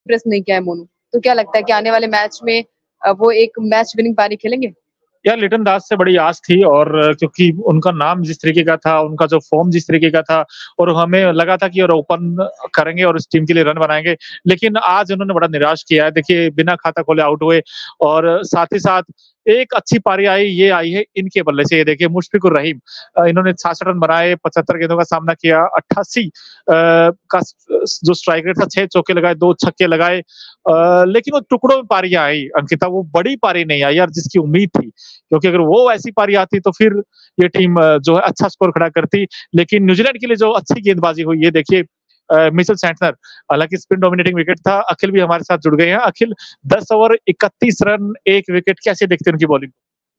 Press नहीं किया है मोनू। तो क्या लगता है कि आने वाले मैच में वो एक मैच विनिंग पारी खेलेंगे? यार लिटन दास से बड़ी आस थी और क्योंकि उनका नाम जिस तरीके का था, उनका जो फॉर्म जिस तरीके का था और हमें लगा था कि और ओपन करेंगे और इस टीम के लिए रन बनाएँगे। लेकिन आज उन्होंने बड़ा निराश किया है। देखिए बिना खाता खोले आउट हुए और साथ ही साथ एक अच्छी पारी आई, ये आई है इनके बल्ले से। ये देखिए मुशफिकुर रहीम इन्होंने 66 रन बनाए, 75 गेंदों का सामना किया, 88 का जो स्ट्राइक रेट था, 6 चौके लगाए, 2 छक्के लगाए। लेकिन वो टुकड़ों में पारियाँ आई अंकिता, वो बड़ी पारी नहीं आई यार जिसकी उम्मीद थी। क्योंकि अगर वो ऐसी पारी आती तो फिर ये टीम जो है अच्छा स्कोर खड़ा करती। लेकिन न्यूजीलैंड के लिए जो अच्छी गेंदबाजी हुई, ये देखिए मिचेल सैंटनर, हालांकि स्पिन डोमिनेटिंग विकेट था। अखिल भी हमारे साथ जुड़ गए हैं। अखिल, 10 ओवर 31 रन 1 विकेट, कैसे देखते हैं उनकी बॉलिंग?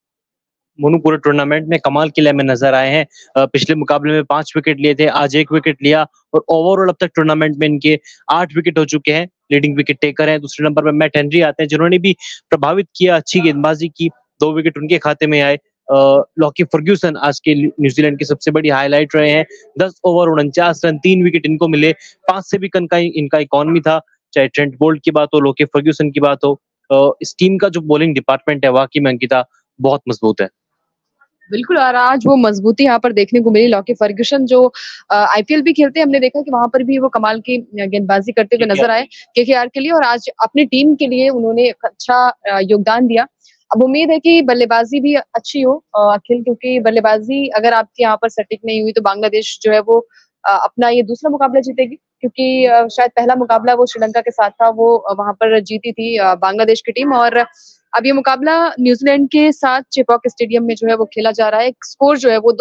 मोनू पूरे टूर्नामेंट में कमाल के लिए में नजर आए हैं। पिछले मुकाबले में 5 विकेट लिए थे, आज 1 विकेट लिया और ओवरऑल अब तक टूर्नामेंट में इनके 8 विकेट हो चुके हैं। लीडिंग विकेट टेकर हैं। दूसरे नंबर पर मैट हेनरी आते हैं जिन्होंने भी प्रभावित किया, अच्छी गेंदबाजी की, 2 विकेट उनके खाते में आए। लॉकी फर्ग्यूसन आज के न्यूजीलैंड की सबसे बड़ी हाईलाइट रहे हैं। 10 ओवर 49 रन, 3 विकेट इनको मिले। 5 से भी कम का इनका इकॉनमी था। चाहे ट्रेंट बोल्ट की बात हो, लॉकी फर्ग्यूसन की बात हो, इस टीम का जो बॉलिंग डिपार्टमेंट है वाकई में अंकिता बहुत मजबूत है। बिल्कुल, और आज वो मजबूती यहाँ पर देखने को मिली। लॉकी फर्ग्यूसन जो आईपीएल भी खेलते हैं, हमने देखा कि वहां पर भी वो कमाल की गेंदबाजी करते हुए नजर आए केकेआर के लिए, और आज अपनी टीम के लिए उन्होंने एक अच्छा योगदान दिया। अब उम्मीद है कि बल्लेबाजी भी अच्छी हो अखिल, क्योंकि बल्लेबाजी अगर आपके यहाँ पर सटीक नहीं हुई तो बांग्लादेश जो है वो अपना ये दूसरा मुकाबला जीतेगी, क्योंकि शायद पहला मुकाबला वो श्रीलंका के साथ था, वो वहां पर जीती थी बांग्लादेश की टीम। और अब ये मुकाबला न्यूजीलैंड के साथ चेपॉक स्टेडियम में जो है वो खेला जा रहा है। स्कोर जो है वो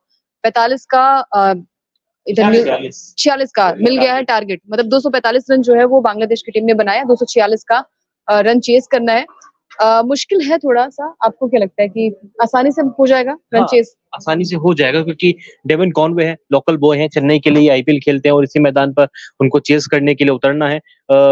245 का इधर 46 का मिल गया है टारगेट, मतलब 245 रन जो है वो बांग्लादेश की टीम ने बनाया, 246 का रन चेस करना है। मुश्किल है थोड़ा सा, आपको क्या लगता है कि आसानी से हो जाएगा रन चेस? आसानी से हो जाएगा क्योंकि डेविन कॉनवे है, लोकल बॉय है, चेन्नई के लिए आईपीएल खेलते हैं और इसी मैदान पर उनको चेस करने के लिए उतरना है।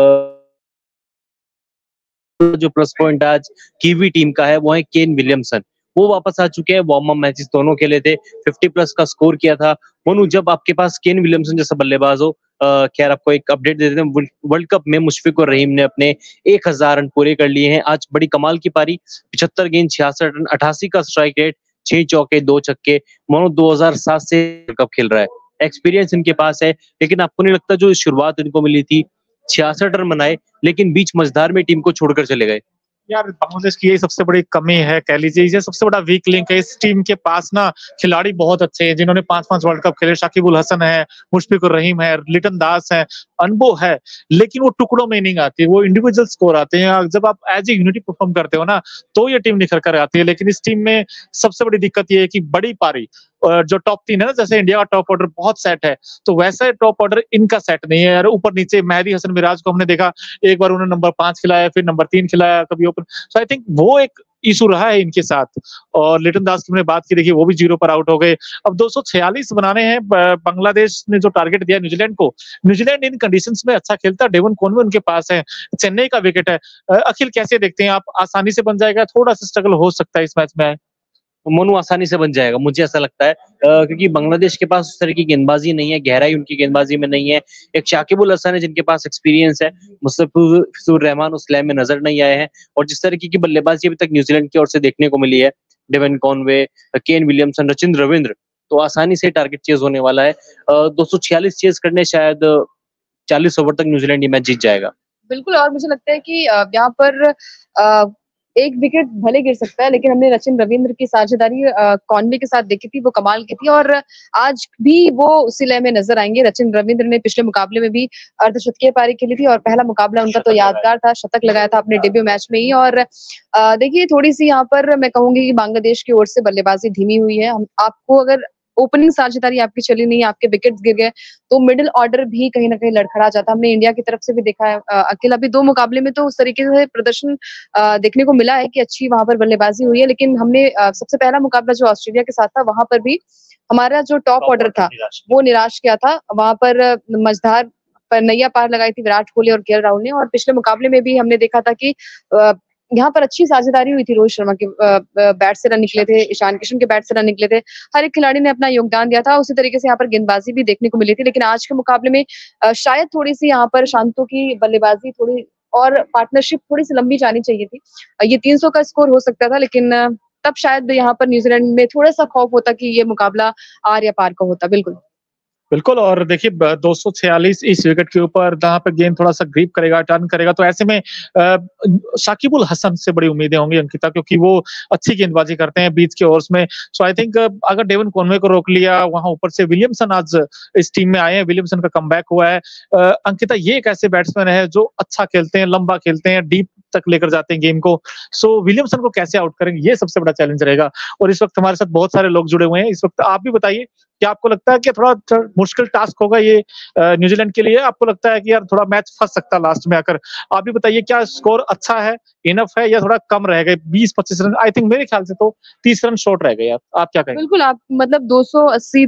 जो प्लस पॉइंट आज कीवी टीम का है वो है केन विलियमसन। वो वापस आ चुके हैं, वार्म अप मैचेस दोनों खेले थे, 50 प्लस का स्कोर किया था। मोनू, जब आपके पास केन विलियमसन जैसा बल्लेबाज हो, खैर आपको एक अपडेट दे देते हैं। वर्ल्ड कप में मुशफिकुर रहीम ने अपने 1000 रन पूरे कर लिए हैं। आज बड़ी कमाल की पारी, 75 गेंद 66 रन, 88 का स्ट्राइक रेट, 6 चौके 2 छक्के। मोनू 2007 से वर्ल्ड कप खेल रहा है, एक्सपीरियंस इनके पास है। लेकिन आपको नहीं लगता जो शुरुआत इनको मिली थी, 66 रन बनाए लेकिन बीच मझधार में टीम को छोड़कर चले गए? यार बांग्लादेश की यही सबसे बड़ी कमी है, कह लीजिए ये सबसे बड़ा वीक लिंक है। इस टीम के पास ना खिलाड़ी बहुत अच्छे हैं जिन्होंने 5-5 वर्ल्ड कप खेले। शाकिबुल हसन है, मुशफिकुर रहीम है, लिटन दास है, अनबो है, लेकिन वो टुकड़ों में नहीं आती, वो इंडिविजुअल स्कोर आते हैं। जब आप एज ए यूनिटी परफॉर्म करते हो ना तो ये टीम निखर कर आती है। लेकिन इस टीम में सबसे बड़ी दिक्कत ये है कि बड़ी पारी जो टॉप 3 है ना, जैसे इंडिया का टॉप ऑर्डर बहुत सेट है, तो वैसा टॉप ऑर्डर इनका सेट नहीं है यार। ऊपर नीचे मेहदी हसन मिराज को हमने देखा, एक बार उन्होंने नंबर 5 खिलाया, फिर नंबर 3 खिलाया, कभी ओपन। सो आई थिंक वो एक इशू रहा है इनके साथ। और लिटन दास की हमने बात की, देखिए वो भी 0 पर आउट हो गए। अब 246 बनाने हैं। बांग्लादेश ने जो टारगेट दिया न्यूजीलैंड को, न्यूजीलैंड इन कंडीशंस में अच्छा खेलता है। डेवन कॉनवे उनके पास है, चेन्नई का विकेट है। अखिल कैसे देखते हैं आप, आसानी से बन जाएगा, थोड़ा सा स्ट्रगल हो सकता है इस मैच में? मोनू, आसानी से बन जाएगा, मुझे ऐसा लगता है, क्योंकि बांग्लादेश के पास उस तरह की गेंदबाजी नहीं है, गहराई उनकी गेंदबाजी में नहीं है। एक शाकिबुल हसन है जिनके पास एक्सपीरियंस है, मुस्तफिजुर रहमान उस लय में नजर नहीं आए हैं। और जिस तरह की बल्लेबाजी अभी तक न्यूजीलैंड की ओर से देखने को मिली है, Devin Conway, Kane Williamson, Rachindra Ravindra, तो आसानी से टारगेट चेज होने वाला है। 246 चेज करने, शायद 40 ओवर तक न्यूजीलैंड ये मैच जीत जाएगा। बिल्कुल, और मुझे लगता है कि यहाँ पर एक विकेट भले गिर सकता है, लेकिन हमने रचिन रविंद्र की साझेदारी कॉनवे के साथ देखी थी, वो कमाल की थी, और आज भी वो उसी लय में नजर आएंगे। रचिन रविंद्र ने पिछले मुकाबले में भी अर्धशतकीय पारी खेली थी, और पहला मुकाबला उनका तो यादगार था, शतक लगाया था अपने डेब्यू मैच में ही। और देखिए थोड़ी सी यहाँ पर मैं कहूंगी कि बांग्लादेश की ओर से बल्लेबाजी धीमी हुई है। हम आपको अगर ओपनिंग साझेदारी आपकी चली नहीं, आपके विकेट्स गिर गए, तो मिडिल ऑर्डर भी कहीं ना कहीं लड़खड़ा जाता। हमने इंडिया की तरफ से भी देखा है अकेला भी 2 मुकाबले में तो उस तरीके से प्रदर्शन देखने को मिला है कि अच्छी वहां पर बल्लेबाजी हुई है। लेकिन हमने सबसे पहला मुकाबला जो ऑस्ट्रेलिया के साथ था, वहां पर भी हमारा जो टॉप ऑर्डर था वो निराश किया था। वहां पर मझधार पर नैया पार लगाई थी विराट कोहली और केएल राहुल ने। और पिछले मुकाबले में भी हमने देखा था कि यहाँ पर अच्छी साझेदारी हुई थी। रोहित शर्मा के बैट से रन निकले थे, ईशान किशन के बैट से रन निकले थे। हर एक खिलाड़ी ने अपना योगदान दिया था। उसी तरीके से यहाँ पर गेंदबाजी भी देखने को मिली थी। लेकिन आज के मुकाबले में शायद थोड़ी-सी यहाँ पर शांतो की बल्लेबाजी थोड़ी और पार्टनरशिप थोड़ी-सी लंबी जानी चाहिए थी। ये 300 का स्कोर हो सकता था, लेकिन तब शायद यहाँ पर न्यूजीलैंड में थोड़ा-सा खौफ होता कि ये मुकाबला आर या पार का होता। बिल्कुल। बिल्कुल। और देखिए 246 इस विकेट के ऊपर जहाँ पे गेंद थोड़ा-सा ग्रिप करेगा, टर्न करेगा, तो ऐसे में शाकिब उल हसन से बड़ी उम्मीदें होंगी अंकिता, क्योंकि वो अच्छी गेंदबाजी करते हैं बीच के ओवर्स में। सो आई थिंक अगर डेवन कॉनवे को रोक लिया, वहाँ ऊपर से विलियमसन आज इस टीम में आए हैं, विलियमसन का कमबैक हुआ है। अंकिता, ये एक ऐसे बैट्समैन है जो अच्छा खेलते हैं, लंबा खेलते हैं, डीप तक लेकर जाते हैं गेम को। सो विलियमसन को कैसे आउट करेंगे, ये सबसे बड़ा चैलेंज रहेगा। और इस वक्त हमारे साथ बहुत सारे लोग जुड़े हुए हैं। इस वक्त आप भी बताइए, क्या आपको लगता है कि थोड़ा मुश्किल टास्क होगा ये न्यूजीलैंड के लिए? आपको लगता है कि यार थोड़ा मैच फंस सकता है लास्ट में आकर? आप भी बताइए, क्या स्कोर अच्छा है, इनफ है, या थोड़ा कम रह गए? 20-25 रन, आई थिंक मेरे ख्याल से तो 30 रन शॉर्ट रह गए यार। आप क्या कहेंगे? बिल्कुल, आप मतलब 280,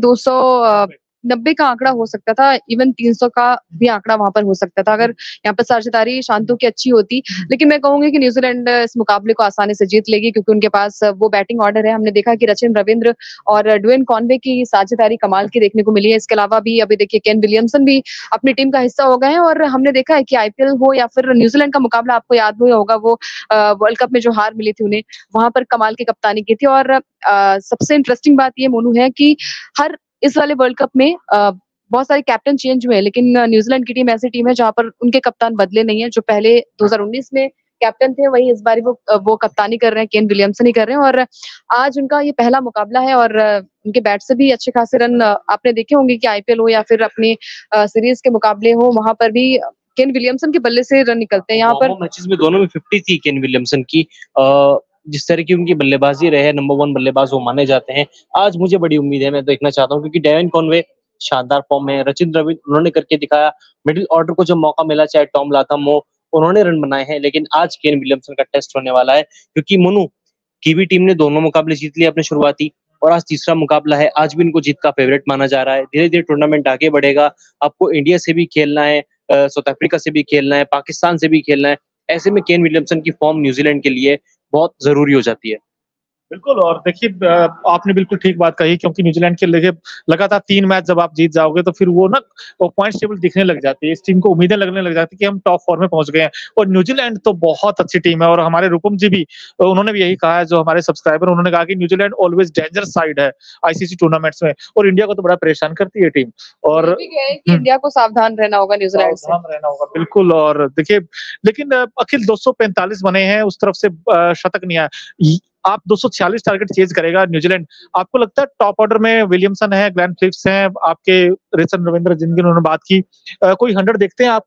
290 का आंकड़ा हो सकता था, इवन 300 का भी आंकड़ा वहाँ पर हो सकता था अगर यहाँ पर साझेदारी शांतो की अच्छी होती। लेकिन मैं कहूंगी कि न्यूजीलैंड इस मुकाबले को आसानी से जीत लेगी, क्योंकि उनके पास वो बैटिंग ऑर्डर है। हमने देखा कि रचिन रविंद्र और ड्वेन कॉनवे की साझेदारी कमाल की देखने को मिली है। इसके अलावा भी अभी देखिए केन विलियमसन भी अपनी टीम का हिस्सा हो गए हैं, और हमने देखा है कि आईपीएल हो या फिर न्यूजीलैंड का मुकाबला, आपको याद भी होगा वो वर्ल्ड कप में जो हार मिली थी उन्हें, वहां पर कमाल की कप्तानी की थी। और सबसे इंटरेस्टिंग बात ये मोनू है कि हर इस वाले वर्ल्ड कप में बहुत सारे कैप्टन चेंज हुए हैं, लेकिन न्यूजीलैंड की टीम ऐसी टीम है जहां पर उनके कप्तान बदले नहीं है। जो पहले 2019 में कैप्टन थे, वही इस बार वो कप्तानी कर रहे हैं, केन विलियमसन ही कर रहे हैं। और आज उनका ये पहला मुकाबला है, और उनके बैट से भी अच्छे खासे रन आपने देखे होंगे कि आईपीएल हो या फिर अपने सीरीज के मुकाबले हो, वहां पर भी केन विलियमसन के बल्ले से रन निकलते हैं। यहाँ पर मैचेस में दोनों में 50 थी केन विलियमसन की। जिस तरह की उनकी बल्लेबाजी रहे, नंबर 1 बल्लेबाज वो माने जाते हैं। आज मुझे बड़ी उम्मीद है, मैं देखना चाहता हूँ, क्योंकि डेवन कॉनवे शानदार फॉर्म में, रचिन रविंद्र उन्होंने करके दिखाया। मिडिल ऑर्डर को जब मौका मिला, चाहे टॉम लाथम हो, उन्होंने रन बनाए हैं। लेकिन आज केन विलियमसन का टेस्ट होने वाला है, क्योंकि मनु कीवी टीम ने दोनों मुकाबले जीत लिए अपने शुरुआती, और आज तीसरा मुकाबला है। आज भी इनको जीत का फेवरेट माना जा रहा है। धीरे धीरे टूर्नामेंट आगे बढ़ेगा। आपको इंडिया से भी खेलना है, साउथ अफ्रीका से भी खेलना है, पाकिस्तान से भी खेलना है। ऐसे में केन विलियमसन की फॉर्म न्यूजीलैंड के लिए बहुत जरूरी हो जाती है। बिल्कुल। और देखिए आपने बिल्कुल ठीक बात कही, क्योंकि न्यूजीलैंड के लिए लगातार 3 मैच जब आप जीत जाओगे तो फिर वो ना वो पॉइंट्स टेबल दिखने लग जाती है। इस टीम को उम्मीदें लगने लग जाती है कि हम टॉप 4 में पहुंच गए हैं। और न्यूजीलैंड तो बहुत अच्छी टीम है, और हमारे रूपम जी भी उन्होंने भी यही कहा है, जो हमारे सब्सक्राइबर, उन्होंने कहा कि न्यूजीलैंड ऑलवेज डेंजर साइड है आईसीसी टूर्नामेंट्स में, और इंडिया को तो बड़ा परेशान करती है टीम। और इंडिया को सावधान रहना होगा न्यूजीलैंड से। सावधान रहना होगा, बिल्कुल। और देखिए, लेकिन अखिल 245 बने हैं, उस तरफ से शतक नहीं आया। आप 246 टारगेट चेज करेगा न्यूजीलैंड। आपको लगता है टॉप ऑर्डर में विलियमसन है, ग्लेन फिलिप्स हैं, आपके रिचन रविंद्र जिनकी उन्होंने बात की, कोई 100 देखते हैं आप?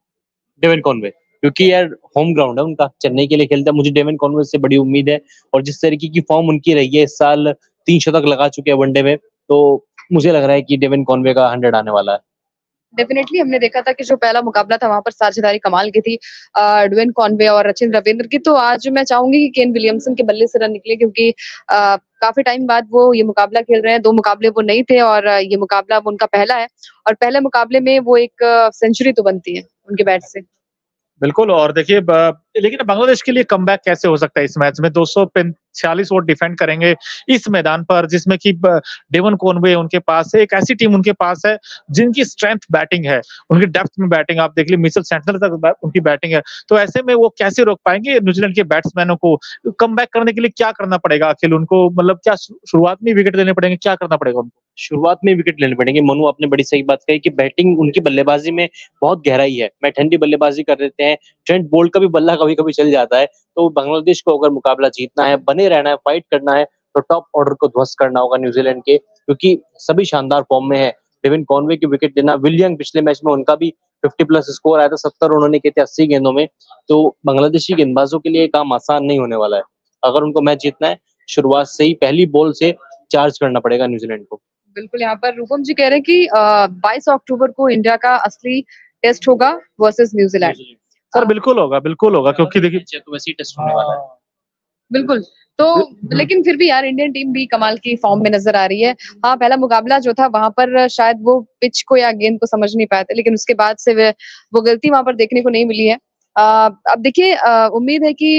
डेवन कॉनवे, क्योंकि यार होम ग्राउंड है उनका, चेन्नई के लिए खेलता है। मुझे डेवन कॉनवे से बड़ी उम्मीद है, और जिस तरीके की फॉर्म उनकी रही है इस साल, 3 शतक लगा चुके हैं वनडे में, तो मुझे लग रहा है कि डेवन कॉनवे का 100 आने वाला है। डेफिनेटली हमने देखा था कि जो पहला मुकाबला था वहां पर साझेदारी कमाल की थी ड्वेन कॉनवे और रचिन रविंद्र की। तो आज मैं चाहूंगी कि केन विलियमसन के बल्ले से रन निकले, क्योंकि काफी टाइम बाद वो ये मुकाबला खेल रहे हैं। 2 मुकाबले वो नहीं थे, और ये मुकाबला अब उनका पहला है, और पहले मुकाबले में वो एक सेंचुरी तो बनती है उनके बैट से। बिल्कुल। और देखिए लेकिन बांग्लादेश के लिए कमबैक कैसे हो सकता है इस मैच में? 246 वो डिफेंड करेंगे इस मैदान पर, जिसमें कि डेवन कॉनवे उनके पास है, एक ऐसी टीम उनके पास है जिनकी स्ट्रेंथ बैटिंग है, उनकी डेप्थ में बैटिंग आप देख लीजिए, मिचेल सेंटनर तक उनकी बैटिंग है। तो ऐसे में वो कैसे रोक पाएंगे न्यूजीलैंड के बैट्समैनों को? कमबैक करने के लिए क्या करना पड़ेगा अखिल उनको? मतलब क्या शुरुआत में विकेट लेने पड़ेंगे, क्या करना पड़ेगा उनको? शुरुआत में विकेट लेने पड़ेंगे। मनु आपने बड़ी सही बात कही कि बैटिंग उनकी बल्लेबाजी में बहुत गहराई है। मैं ठंडी बल्लेबाजी कर देते हैं, ट्रेंट बोल्ट का भी बल्ला कभी कभी चल जाता है। तो बांग्लादेश को अगर मुकाबला जीतना है, बने रहना है, फाइट करना है, तो टॉप ऑर्डर को ध्वस्त करना होगा न्यूजीलैंड के, क्योंकि सभी शानदार फॉर्म में है। डेविन कॉनवे की विकेट लेना, विलियम पिछले मैच में उनका भी 50 प्लस स्कोर आया था, 70 उन्होंने किए थे 80 गेंदों में। तो बांग्लादेशी गेंदबाजों के लिए काम आसान नहीं होने वाला है। अगर उनको मैच जीतना है, शुरुआत से ही पहली बॉल से चार्ज करना पड़ेगा न्यूजीलैंड को। बिल्कुल, यहाँ पर रूपम जी कह रहे हैं कि 22 अक्टूबर को इंडिया का असली टेस्ट होगा वर्सेस न्यूजीलैंड। सर बिल्कुल होगा, बिल्कुल होगा, क्योंकि देखिए तो वैसे ही टेस्ट होने वाला है। बिल्कुल। तो लेकिन फिर भी यार इंडियन टीम भी कमाल की फॉर्म में नजर आ रही है। हाँ, पहला मुकाबला जो था वहां पर शायद वो पिच को या गेंद को समझ नहीं पाए थे, लेकिन उसके बाद से वो गलती वहां पर देखने को नहीं मिली है। अब देखिए, उम्मीद है कि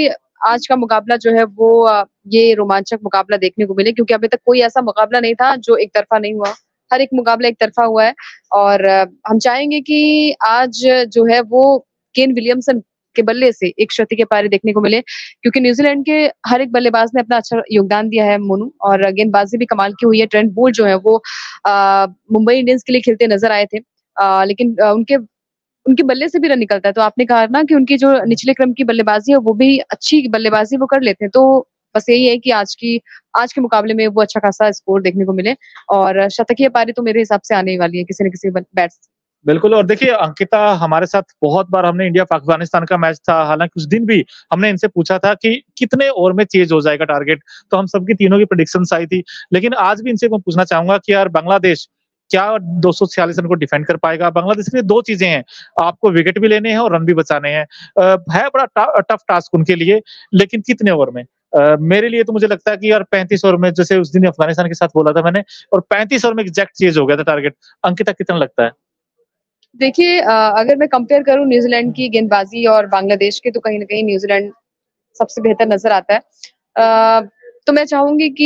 आज का मुकाबला जो है वो ये रोमांचक मुकाबला देखने को मिले, क्योंकि अभी तक कोई ऐसा मुकाबला नहीं था जो एक तरफा नहीं हुआ। हर एक मुकाबला एक तरफा हुआ है और हम चाहेंगे कि आज जो है वो केन विलियमसन के बल्ले से एक शतकीय के पारी देखने को मिले, क्योंकि न्यूजीलैंड के हर एक बल्लेबाज ने अपना अच्छा योगदान दिया है मोनू, और गेंदबाजी भी कमाल की हुई है। ट्रेंट बोल्ट जो है वो मुंबई इंडियंस के लिए खेलते नजर आए थे, लेकिन उनके बल्ले से भी रन निकलता है। तो आपने कहा ना कि उनकी जो निचले क्रम की बल्लेबाजी है वो भी अच्छी बल्लेबाजी वो कर लेते हैं। तो बस यही है कि आज के मुकाबले में वो अच्छा खासा स्कोर देखने को मिले, और शतकीय पारी तो मेरे हिसाब से आने ही वाली है किसी न किसी बैट से। बिल्कुल। और देखिए अंकिता, हमारे साथ बहुत बार हमने इंडिया अफगानिस्तान का मैच था, हालांकि उस दिन भी हमने इनसे पूछा था कि कितने ओवर में चेज हो जाएगा टारगेट, तो हम सबकी तीनों की प्रेडिक्शंस आई थी। लेकिन आज भी इनसे मैं पूछना चाहूंगा कि यार बांग्लादेश क्या 246 रन को डिफेंड कर पाएगा? बांग्लादेश के लिए दो चीजें हैं, आपको विकेट भी लेने हैं और रन भी बचाने हैं। है बड़ा टफ टास्क उनके लिए, लेकिन कितने ओवर में? मेरे लिए तो मुझे लगता है कि यार 35 ओवर में, जैसे उस दिन अफगानिस्तान के साथ बोला था मैंने, और 35 ओवर में एग्जैक्ट चेज हो गया था टारगेट। अंकिता, कितना लगता है? देखिए, अगर मैं कंपेयर करूं न्यूजीलैंड की गेंदबाजी और बांग्लादेश के, तो कहीं ना कहीं न्यूजीलैंड सबसे बेहतर नजर आता है। तो मैं चाहूंगी कि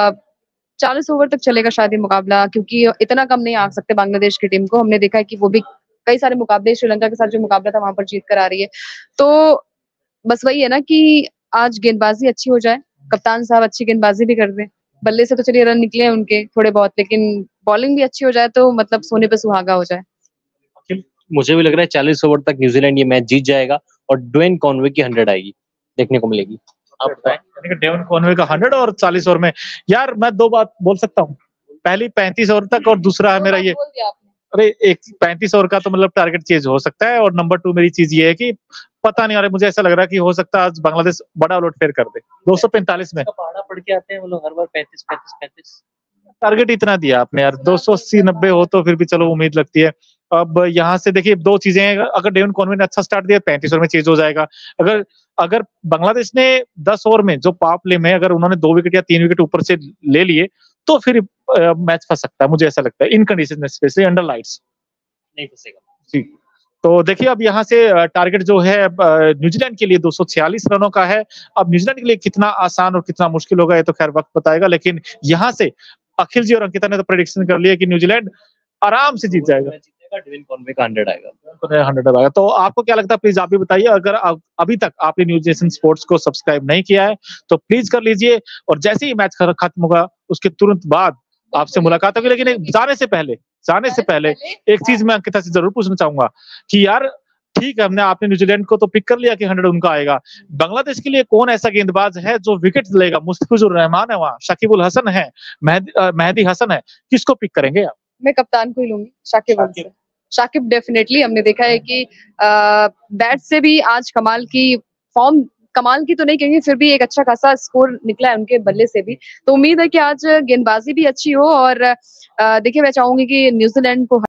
40 ओवर तक चलेगा शायद ये मुकाबला, क्योंकि इतना कम नहीं आ सकते बांग्लादेश की टीम को। हमने देखा है कि वो भी कई सारे मुकाबले श्रीलंका के साथ जो मुकाबला था वहां पर जीत कर आ रही है। तो बस वही है ना कि आज गेंदबाजी अच्छी हो जाए, कप्तान साहब अच्छी गेंदबाजी भी कर दें। बल्ले से तो चलिए रन निकले हैं उनके थोड़े बहुत, लेकिन बॉलिंग भी अच्छी हो जाए तो मतलब सोने पे सुहागा हो जाए। मुझे भी लग रहा है 40 ओवर तक न्यूजीलैंड ये मैच जीत जाएगा और ड्वेन कॉनवे की 100 आएगी, देखने को मिलेगी। आप बताएं। डेवन कॉनवे का 100 और 40 ओवर में। यार मैं दो बात बोल सकता हूँ, पहली 35 ओवर तक, और दूसरा है मेरा ये, अरे एक 35 ओवर का तो मतलब टारगेट चेंज हो सकता है। और नंबर 2 मेरी चीज ये है कि पता नहीं, अरे मुझे ऐसा लग रहा है कि हो सकता है आज बांग्लादेश बड़ा उलट फेर कर दे 245 में। पहाड़ा पड़ के आते हैं वो लोग हर बार 35 टारगेट इतना दिया आपने यार, 280-90 हो तो फिर भी चलो उम्मीद लगती है। अब यहाँ से देखिए दो चीजें हैं, अगर डेवन कॉनवे ने अच्छा स्टार्ट दिया 35 ओवर में चेंज हो जाएगा। अगर अगर बांग्लादेश ने 10 ओवर में जो पावर प्ले में अगर उन्होंने 2 विकेट या 3 विकेट ऊपर से ले लिए, तो फिर मैच फंस सकता है, मुझे ऐसा लगता है, इन कंडीशन में, स्पेशली अंडर लाइट्स नहीं फंसेगा जी। तो देखिए अब यहाँ से टारगेट जो है न्यूजीलैंड के लिए 246 रनों का है। अब न्यूजीलैंड के लिए कितना आसान और कितना मुश्किल होगा ये तो खैर वक्त बताएगा, लेकिन यहाँ से अखिल जी और अंकिता ने तो प्रेडिक्शन कर लिया कि न्यूजीलैंड आराम से जीत जाएगा, ड्वेन कॉनवे का 100 आएगा। 100 आएगा। तो आपको क्या लगता है, प्लीज आप भी बताइए। अगर अभी तक आपने न्यूज नेशन स्पोर्ट्स को सब्सक्राइब नहीं किया है तो प्लीज कर लीजिए, और जैसे ही मैच खत्म होगा उसके तुरंत बाद आपसे मुलाकात होगी। लेकिन जाने से पहले एक चीज मैं अंकिता से जरूर पूछना चाहूंगा कि यार ठीक है, आपने न्यूजीलैंड को तो पिक कर लिया कि 100 उनका आएगा, बांग्लादेश के लिए कौन ऐसा गेंदबाज है जो विकेट लेगा? मुस्तफिजुर रहमान है वहाँ, शकीबुल हसन है, मेहदी हसन है, किसको पिक करेंगे आप? मैं कप्तान को ही लूंगी, शाकिब डेफिनेटली। हमने देखा है कि बैट से भी आज कमाल की तो नहीं कहेंगे, फिर भी एक अच्छा खासा स्कोर निकला है उनके बल्ले से भी। तो उम्मीद है कि आज गेंदबाजी भी अच्छी हो, और देखिए मैं चाहूंगी कि न्यूजीलैंड को